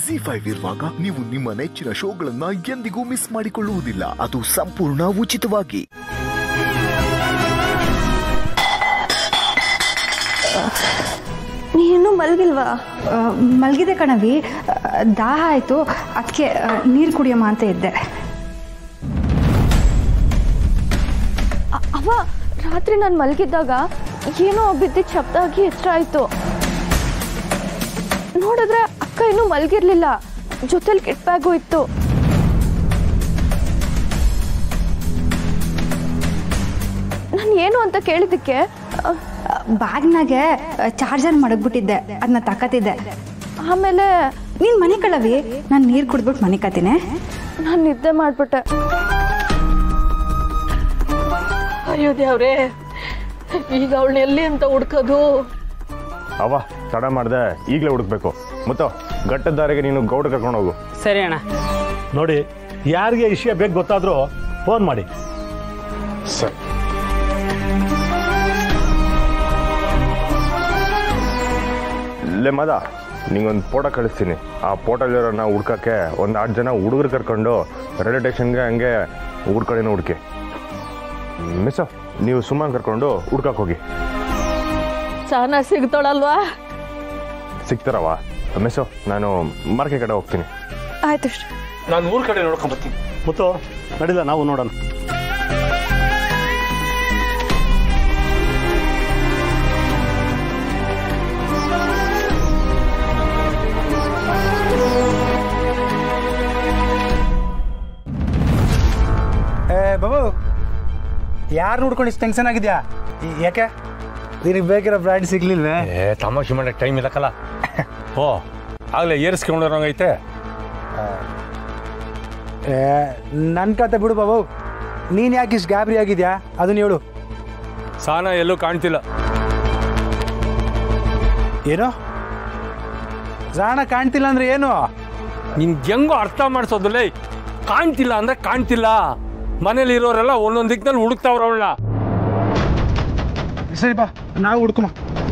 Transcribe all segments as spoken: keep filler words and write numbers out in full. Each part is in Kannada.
ಜಿ ಫೈವ್ ಇರುವಾಗ ನೀವು ನಿಮ್ಮ ನೆಚ್ಚಿನ ಶೋಗಳನ್ನ ಎಂದಿಗೂ ಮಿಸ್ ಮಾಡಿಕೊಳ್ಳುವುದಿಲ್ಲ. ಅದು ಸಂಪೂರ್ಣ ಉಚಿತವಾಗಿ. ನೀನು ಮಲಗಿಲ್ವಾ? ಮಲಗಿದೆ ಕಣವಿ, ದಾಹ ಆಯಿತು, ಅದಕ್ಕೆ ನೀರು ಕುಡಿಯಮ್ಮ ಅಂತ ಇದ್ದೆ. ಅವ ರಾತ್ರಿ ನಾನು ಮಲಗಿದ್ದಾಗ ಏನೋ ಬಿದ್ದಿದ್ದ ಶಬ್ದ ಆಗಿ ಎಚ್ಚರ ಆಯಿತು. ನೋಡಿದ್ರೆ ಅಕ್ಕ ಇನ್ನೂ ಮಲಗಿರ್ಲಿಲ್ಲ, ಜೊತೆಲಿ ಕಿಟ್ ಬ್ಯಾಗು ಇತ್ತು. ನಾನು ಏನು ಅಂತ ಕೇಳಿದ್ದಕ್ಕೆ ಬ್ಯಾಗ್ನಾಗೆ ಚಾರ್ಜರ್ ಮಡಗ್ಬಿಟ್ಟಿದ್ದೆ, ಅದನ್ನ ತಕತಿದ್ದೆ. ಆಮೇಲೆ ನೀನು ಮನೆ ಕಳವಿ, ನಾನು ನೀರು ಕುಡಿದ್ಬಿಟ್ಟು ಮನೆ ಕತ್ತೀನಿ. ನಾನು ನಿದ್ದೆ ಮಾಡ್ಬಿಟ್ಟೆ. ಅಯ್ಯೋ ದೇವ್ರೆ, ಈಗ ಅವಳನ್ನ ಎಲ್ಲಿ ಅಂತ ಹುಡ್ಕೋದು? ಅವ ತಡ ಮಾಡ್ದೆ, ಈಗಲೇ ಹುಡುಕ್ಬೇಕು. ಮತ್ತು ಗಟ್ಟದ ದಾರಿಗೆ ನೀನು ಗೌಡ ಕರ್ಕೊಂಡು ಹೋಗು. ಸರಿ ಅಣ್ಣ. ನೋಡಿ, ಯಾರಿಗೆ ವಿಷಯ ಬೇಕು ಗೊತ್ತಾದರೂ ಫೋನ್ ಮಾಡಿ. ಸರಿ. ಲೇ ಮದ, ನಿಂಗೊಂದು ಫೋಟೋ ಕಳಿಸ್ತೀನಿ. ಆ ಫೋಟೋಲಿರೋನ್ನ ಹುಡ್ಕಕ್ಕೆ ಒಂದು ಆರು ಜನ ಹುಡುಗರು ಕರ್ಕೊಂಡು ರೈಲ್ವೆ ಸ್ಟೇಷನ್ಗೆ ಹಂಗೆ ಊರ ಕಡೆನೂ ಹುಡುಕಿ. ಮಿಸ್ ನೀವು ಸುಮ್ಮನೆ ಕರ್ಕೊಂಡು ಹುಡ್ಕಕ್ಕೆ ಹೋಗಿ. ಸಹನಾ ಸಿಗ್ತಾಳಲ್ವಾ? ಸಿಗ್ತಾರವ ಮಿಸ್ಸು, ನಾನು ಮಾರ್ಕೆ ಕಡೆ ಹೋಗ್ತೀನಿ. ಆಯ್ತು, ನಾನು ಊರ ಕಡೆ ನೋಡ್ಕೊಂಡ್ ಬರ್ತೀನಿ. ಮುತ್ತು ನಡಿಲ್ಲ, ನಾವು ನೋಡೋಣ. ಏ ಬಾಬು, ಯಾರು ನೋಡ್ಕೊಂಡು ಇಷ್ಟು ಟೆನ್ಷನ್ ಆಗಿದ್ಯಾ? ಯಾಕೆ ನಿನಗೆ ಬೇಕಿರೋ ಬ್ರ್ಯಾಂಡ್ ಸಿಗ್ಲಿಲ್ವೇ? ಏ ತಮಾಷೆ ಮಾಡಕ್ಕೆ ಟೈಮ್ ಇಲ್ಲಕ್ಕಲ್ಲ. ಓ ಆಗಲೇ ಏರಿಸ್ಕೊಂಡಿರೋಂಗೈತೆ. ಏ ನನ್ನ ಕತೆ ಬಿಡು ಬಾಬು, ನೀನು ಯಾಕೆ ಇಷ್ಟು ಗಾಬರಿ ಆಗಿದ್ಯಾ ಅದನ್ನ ಹೇಳು. ಸಾನ ಎಲ್ಲೂ ಕಾಣ್ತಿಲ್ಲ. ಏನೋ ಜಾಣ ಕಾಣ್ತಿಲ್ಲ ಅಂದ್ರೆ ಏನು? ನಿನ್ಗೆ ಹೆಂಗೋ ಅರ್ಥ ಮಾಡಿಸೋದಿಲ್ಲ. ಕಾಣ್ತಿಲ್ಲ ಅಂದ್ರೆ ಕಾಣ್ತಿಲ್ಲ. ಮನೇಲಿ ಇರೋರೆಲ್ಲ ಒಂದೊಂದು ದಿಕ್ಕಿನಲ್ಲಿ ಹುಡುಕ್ತಾವ್ರ ಅವಳನ್ನ. ಸರಿ ಬಾ, ನಾವು ಹುಡ್ಕಮ್ಮ.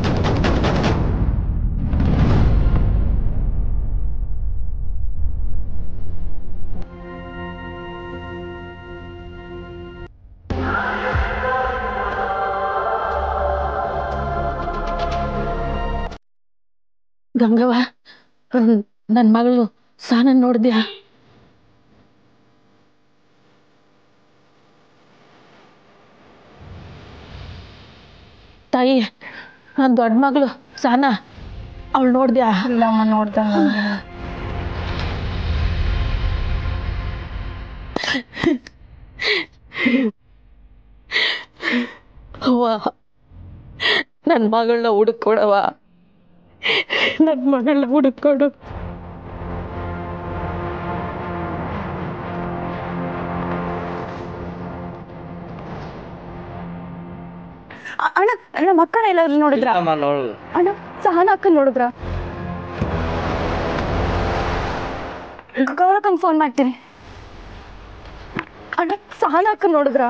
ಗಂಗವ್ವ, ನನ್ನ ಮಗಳು ಸಾನ ನೋಡಿದ್ಯಾ? ತಾಯಿ, ನನ್ನ ದೊಡ್ಡ ಮಗಳು ಸಾನ, ಅವಳು ನೋಡ್ದ್ಯಾ? ಇಲ್ಲಮ್ಮ, ನೋಡ್ದ. ಅವ್ವ, ನನ್ನ ಮಗಳನ್ನ ಹುಡುಕೊಡವ, ನನ್ನ ಮಗಳನ್ನ ಹುಡುಕೊಡು. ಅಣ್ಣ, ನಮ್ಮ ಅಕ್ಕನ ಎಲ್ಲಾದ್ರೂ ನೋಡಿದ್ರ? ಅಣ್ಣ, ಸಹನ ಅಕ್ಕನ ನೋಡಿದ್ರ? ಗೌರಕ್ಕಂಗೆ ಫೋನ್ ಮಾಡ್ತೀನಿ. ಅಣ್ಣ, ಸಹನ ಅಕ್ಕನ ನೋಡಿದ್ರ?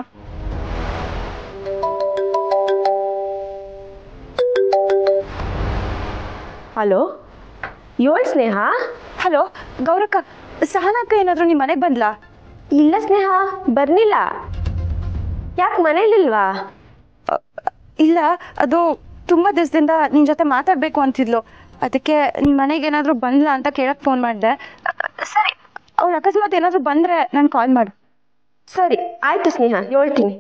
ಹಲೋ, ಯೋಳ್ ಸ್ನೇಹ. ಹಲೋ ಗೌರಕ್ಕ, ಸಹನ ಅಕ್ಕ ಏನಾದ್ರು ನಿಮ್ಮ ಮನೆಗೆ ಬಂದ್ಲಾ? ಇಲ್ಲ ಸ್ನೇಹ, ಬರ್ಲಿಲ್ಲ. ಯಾಕೆ ಮನೇಲಿಲ್ವಾ? ಇಲ್ಲ, ಅದು ತುಂಬಾ ದಿವಸದಿಂದ ನಿನ್ ಜೊತೆ ಮಾತಾಡ್ಬೇಕು ಅಂತಿದ್ಲು, ಅದಕ್ಕೆ ನಿಮ್ ಮನೆಗೆ ಏನಾದ್ರು ಬಂದ್ಲಾ ಅಂತ ಕೇಳಕ್ ಫೋನ್ ಮಾಡಿದೆ. ಸರಿ, ಅವ್ಳು ಅಕಸ್ಮಾತ್ ಏನಾದ್ರು ಬಂದ್ರೆ ನಾನು ಕಾಲ್ ಮಾಡು. ಸರಿ ಆಯ್ತು ಸ್ನೇಹ, ಹೇಳ್ತೀನಿ.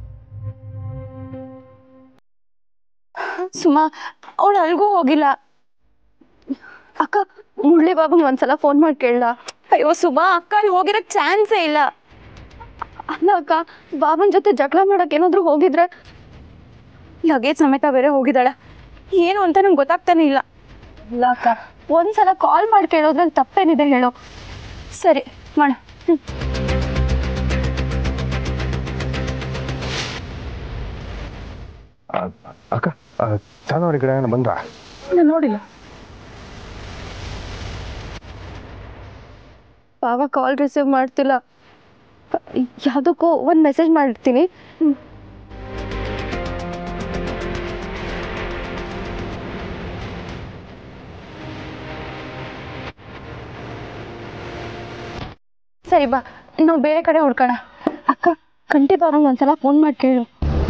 ಸುಮಾ, ಅವಳು ಅಲ್ಗೂ ಹೋಗಿಲ್ಲ. ಅಕ್ಕ, ಮುರಳಿ ಬಾಬು ಒಂದ್ಸಲ ಫೋನ್ ಮಾಡಿ ಕೇಳಲ್ಲ? ಅಯ್ಯೋ ಸುಮಾ, ಅಕ್ಕ ಅಲ್ಲಿ ಹೋಗಿರಕ್ ಚಾನ್ಸೇ ಇಲ್ಲ. ಅಲ್ಲ ಅಕ್ಕ, ಬಾಬನ್ ಜೊತೆ ಜಗಳ ಮಾಡಕ್ ಏನಾದ್ರು ಹೋಗಿದ್ರೆ? ಲಗೇಜ್ ಸಮೇತ ಬೇರೆ ಹೋಗಿದ್ದಾಳೆ. ಏನು ಅಂತ ನಂಗೆ ಗೊತ್ತಾಗ್ತಾನೆ ಇಲ್ಲ. ಇಲ್ಲ ಅಕ್ಕ, ಒಂದ್ಸಲ ಕಾಲ್ ಮಾಡಿ ಕೇಳೋದ್ರಲ್ಲಿ ತಪ್ಪೇನಿದೆ ಹೇಳೋ? ಸರಿ ಮಾಡ. ಅಕ್ಕ, ಚಾನವರಿ ಕಡೆ ಬಂದ್ರ? ನಾನು ನೋಡಿಲ್ಲ. ಬಾವ ಕಾಲ್ ರಿಸೀವ್ ಮಾಡ್ತಿಲ್ಲ. ಯಾವುದಕ್ಕೂ ಒಂದು ಮೆಸೇಜ್ ಮಾಡಿರ್ತೀನಿ. ಸರಿ ಬಾ ನಾವು ಬೇರೆ ಕಡೆ ಹುಡ್ಕೋಣ. ಅಕ್ಕ ಕಂಟಿ ಬಾಬಂಗೆ ಒಂದ್ಸಲ ಫೋನ್ ಮಾಡಿ ಕೇಳು.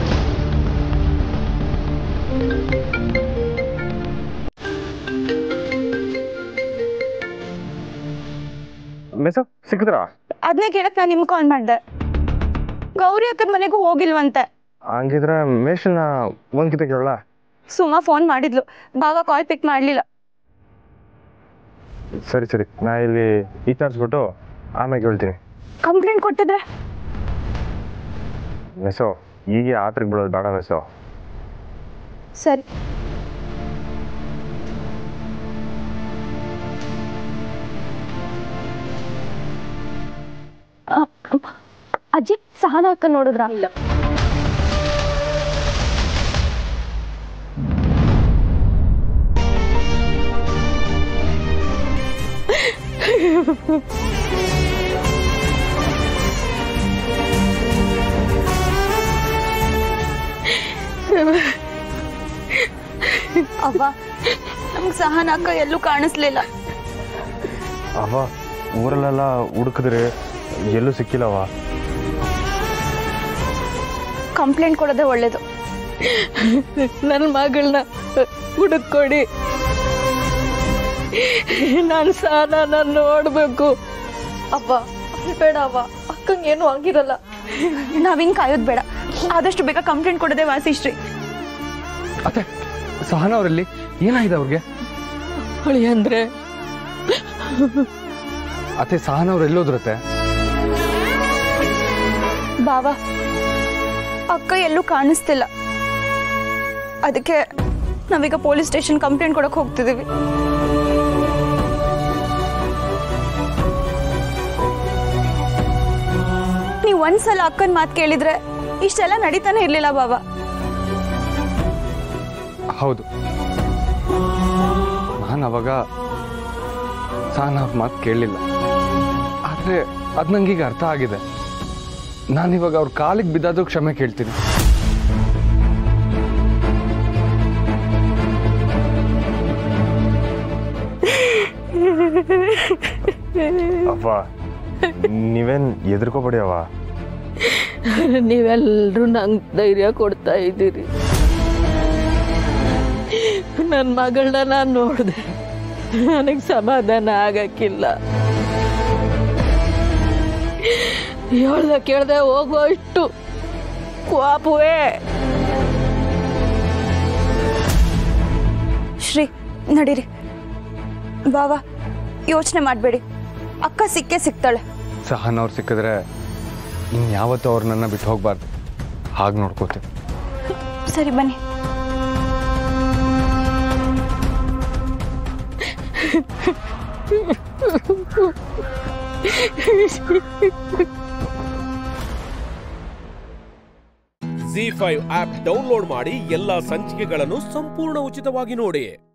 ಮೆಸೋ ಸಿಕ್ಕಿದ್ರಾ? ಅದನ್ನೇ ಕೇಳಕ್ ನಾನು ನಿಮ್ಗೆ ಕಾಲ್ ಮಾಡಿದೆ. ಗೌರಿ ಅಕ್ಕನ ಮನೆಗೂ ಹೋಗಿಲ್ವಂತೆ. ಹಂಗಿದ್ರೆ ಮೇಷನ ಒಂದ್ಕಿತ ಕೇಳಲ್ಲ. ಸುಮಾ ಫೋನ್ ಮಾಡಿದ್ಲು, ಬಾವ ಕಾಲ್ ಪಿಕ್ ಮಾಡಲಿಲ್ಲ. ಸರಿ ಸರಿ ನಾ ಇಲ್ಲಿ ವಿಚಾರಿಸ್ಬಿಟ್ಟು ಆಮೇಲೆ ಕೇಳ್ತೀನಿ. ಕಂಪ್ಲೇಂಟ್ ಕೊಟ್ಟಿದ್ರೆ? ಮೆಸೋ ಹೀಗೆ ಆತ್ರಕ್ಕೆ ಬಿಡೋದು ಬೇಡ ಮೆಸೋ. ಸರಿ. ಅಜ್ಜಿ ಸಹನಾ ಅಕ್ಕ ನೋಡಿದ್ರ? ಇಲ್ಲ. ಅವ್ವ ನಮ್ಗೆ ಸಹನಾ ಅಕ್ಕ ಎಲ್ಲೂ ಕಾಣಿಸ್ಲಿಲ್ಲ. ಅವ ಊರಲ್ಲೆಲ್ಲ ಹುಡುಕಿದ್ರೆ ಎಲ್ಲೂ ಸಿಕ್ಕಿಲ್ಲವ. ಕಂಪ್ಲೇಂಟ್ ಕೊಡೋದೇ ಒಳ್ಳೇದು. ನನ್ನ ಮಗಳನ್ನ ಹುಡುಕೊಡಿ. ನಾನು ಸಹನಾ ನಾನು ನೋಡ್ಬೇಕು. ಅವ್ವ ಬೇಡ ಅವ್ವ, ಅಕ್ಕಂಗೆ ಏನು ಆಗಿರಲ್ಲ. ನಾವ್ ಹಿಂಗ್ ಕಾಯೋದ್ ಬೇಡ, ಆದಷ್ಟು ಬೇಗ ಕಂಪ್ಲೇಂಟ್ ಕೊಡೋದೇ ವಾಸಿಶ್ರೀ. ಅತ್ತೆ ಸಹನಾ ಅವರಲ್ಲಿ ಏನಾಗಿದೆ ಅವ್ರಿಗೆ? ಹೊಳಿ ಅಂದ್ರೆ ಅತ್ತೆ ಸಹನಾ ಅವ್ರು ಎಲ್ಲೋದ್ರತ್ತೆ? ಬಾವ ಅಕ್ಕ ಎಲ್ಲೂ ಕಾಣಿಸ್ತಿಲ್ಲ, ಅದಕ್ಕೆ ನಾವೀಗ ಪೊಲೀಸ್ ಸ್ಟೇಷನ್ ಕಂಪ್ಲೇಂಟ್ ಕೊಡಕ್ ಹೋಗ್ತಿದೀವಿ. ನೀವ್ ಒಂದ್ಸಲ ಅಕ್ಕನ್ ಮಾತು ಕೇಳಿದ್ರೆ ಇಷ್ಟೆಲ್ಲ ನಡೀತಾನೆ ಇರ್ಲಿಲ್ಲ ಬಾವ. ಹೌದು, ನಾನು ಅವಾಗ ಸಹನಾ ಅವ್ರ ಮಾತು ಕೇಳಲಿಲ್ಲ. ಆದರೆ ಅದು ನಂಗೀಗ ಅರ್ಥ ಆಗಿದೆ. ನಾನಿವಾಗ ಅವ್ರ ಕಾಲಿಗೆ ಬಿದ್ದಾದ್ರೂ ಕ್ಷಮೆ ಕೇಳ್ತೀನಿ. ಅಪ್ಪ ನೀವೇನ್ ಎದುರ್ಕೋಬೇಡಿ ಅವ. ನೀವೆಲ್ಲರೂ ನಂಗೆ ಧೈರ್ಯ ಕೊಡ್ತಾ ಇದ್ದೀರಿ. ನನ್ನ ಮಗಳನ್ನ ನಾನು ನೋಡಿದೆ, ನನಗೆ ಸಮಾಧಾನ ಆಗಕ್ಕಿಲ್ಲ. ಹೇಳ್ದೆ ಕೇಳ್ದೆ ಹೋಗೋ ಇಷ್ಟು ಕೋಪವೇ. ಶ್ರೀ ನಡೀರಿ. ಬಾವ ಯೋಚನೆ ಮಾಡಬೇಡಿ, ಅಕ್ಕ ಸಿಕ್ಕೇ ಸಿಗ್ತಾಳೆ. ಸಹನಾ ಅವ್ರು ಸಿಕ್ಕಿದ್ರೆ ಇನ್ಯಾವತ್ತೂ ಅವ್ರು ನನ್ನ ಬಿಟ್ಟು ಹೋಗ್ಬಾರ್ದು, ಹಾಗೆ ನೋಡ್ಕೋತೀನಿ. ಸರಿ ಬನ್ನಿ. ಝೀ ಫೈವ್ ಆಪ್ ಡೌನ್ಲೋಡ್ ಮಾಡಿ ಎಲ್ಲಾ ಸಂಚಿಕೆಗಳನ್ನು ಸಂಪೂರ್ಣ ಉಚಿತವಾಗಿ ನೋಡಿ.